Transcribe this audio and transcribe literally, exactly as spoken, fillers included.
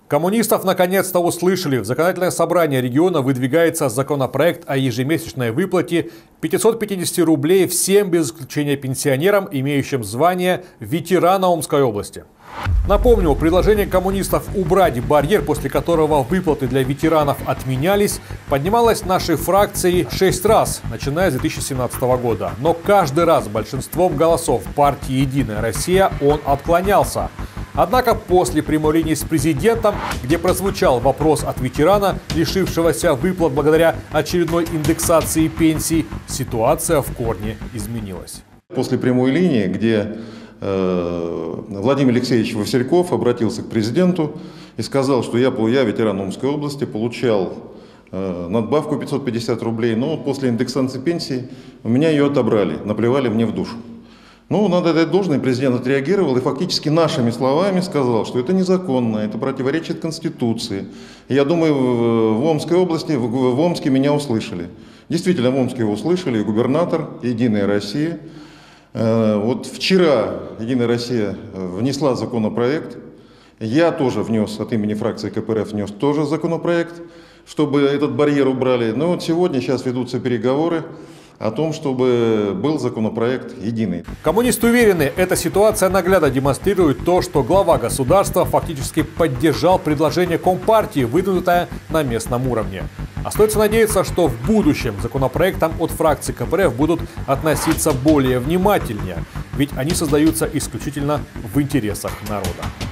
Коммунистов наконец-то услышали. В законодательное собрание региона выдвигается законопроект о ежемесячной выплате пятисот пятидесяти рублей всем без исключения пенсионерам, имеющим звание ветерана Омской области. Напомню, предложение коммунистов убрать барьер, после которого выплаты для ветеранов отменялись, поднималось нашей фракцией шесть раз, начиная с две тысячи семнадцатого года. Но каждый раз большинством голосов партии «Единая Россия» он отклонялся. Однако после прямой линии с президентом, где прозвучал вопрос от ветерана, лишившегося выплат благодаря очередной индексации пенсий, ситуация в корне изменилась. После прямой линии, где э, Владимир Алексеевич Васильков обратился к президенту и сказал, что я, я ветеран Омской области, получал э, надбавку пятьсот пятьдесят рублей, но после индексации пенсии у меня ее отобрали, наплевали мне в душу. Ну, надо дать должное, президент отреагировал и фактически нашими словами сказал, что это незаконно, это противоречит Конституции. И я думаю, в Омской области, в Омске меня услышали. Действительно, в Омске его услышали, и губернатор, и Единая Россия. Вот вчера Единая Россия внесла законопроект, я тоже внес, от имени фракции ка пэ эр эф внес тоже законопроект, чтобы этот барьер убрали. Но вот сегодня, сейчас ведутся переговоры о том, чтобы был законопроект единый. Коммунисты уверены, эта ситуация наглядно демонстрирует то, что глава государства фактически поддержал предложение Компартии, выдвинутое на местном уровне. Остается надеяться, что в будущем к законопроектам от фракции ка пэ эр эф будут относиться более внимательнее, ведь они создаются исключительно в интересах народа.